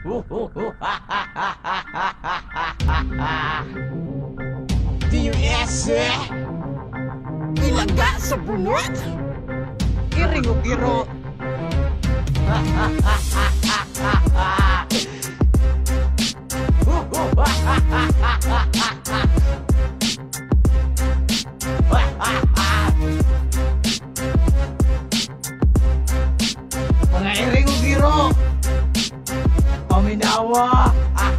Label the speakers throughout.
Speaker 1: DUS ilaga sa bunot. Iring o giro. Mga iring o giro, paminawa.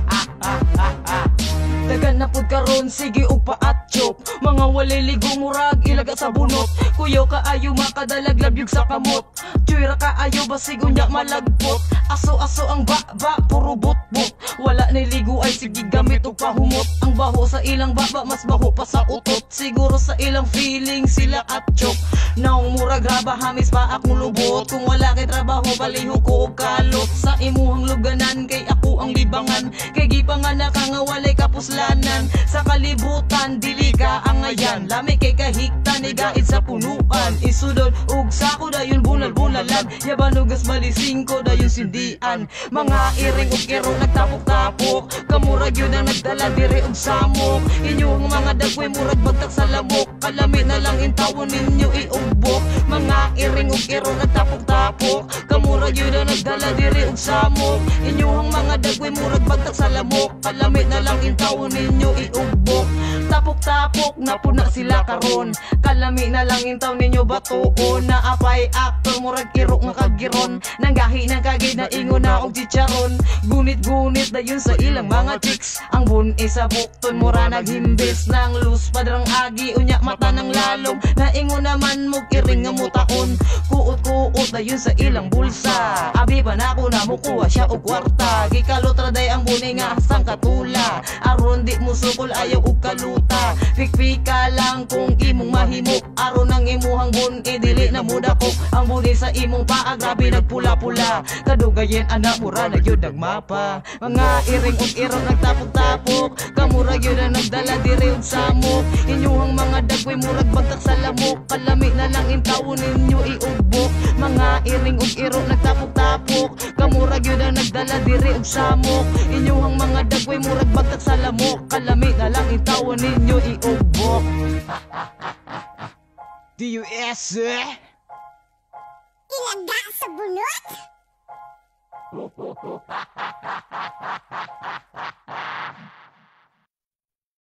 Speaker 1: Dagan na pud karon, sige og paatsyop. Mga walay ligo murag ilaga sa bunot. Kuyaw kaayo makadalaglabyog sa kamot. Tsuira kaayo basig unya malagpot. Aso-aso ang ba, puro bot-bot. Wala niligo ay sige gamit og pahumot. Ang baho sa ilang baba mas baho pa sa utot. Siguro sa ilang feeling sila atsyop. Naong murag raba hamis pa akong lubot. Kung wala kay trabaho baliho ko og kalot. Sa imuhang luganan kay ako ang libangan. Kay gipanganak nga walay kapuslanan. Sa kalibutan dili ka ang ayan. Lami kay kahiktan igait sa punuan. Isudod ug sako dayon bunal-bunalan. Yabanugas balising ko dayon sindian. Mga iring ug kero nagtapok-tapok. Kamurag yun ang nagdala diri og samok. Inyong mga dagway murag bagtak sa lamok. Kalami na lang intawon ninyo iugbok. Mga iring ug kero nagtapok-tapok. Kamurag yun ang nagdala diri og samok. Inyong mga dagway murag bagtak sa lamok. Kalami na lang intawon ninyo iugbok. Tapok-tapok na puna sila karon. Kalami na lang intaw ninyo batuon. Naapay aktor murag irok nga kagiron. Nanggahi ng kagay na ingon na og chicharon. Gunit-gunit dayon sa ilang mga chicks. Ang bun-i sa bukton mura naghimbis. Nang lus padrang agi unya mata ng lalong. Naingon naman mo iring nga mutaon. Kuot-kuot dayon sa ilang bulsa. Abi pa na ako na mukuha siya og kwarta. Gikalotra day ang buni nga sang katula. Aron di mo sukol ayaw og kaluta. Fikpika lang kung imong mahimok. Aron ang imuhang bun-i dili na mudakok. Ang buni sa imong paa grabe nagpula-pula. Kadugayen anak mura na gyud nagmapa. Mga iring ug irong nagtapok-tapok. Kamura gyud ang nagdala diri og samok. Inyuhang mga dagway murag bagtak sa lamok. Kalami na lang intawon ninyo iugbok. Mga iring ug irong nagtapok-tapok. Kamura gyud ang nagdala diri og samok. Inyuhang mga dagway murag bagtak sa lamok. Kalami na lang intawon ninyo iugbok. DUS
Speaker 2: ilaga sa bunot.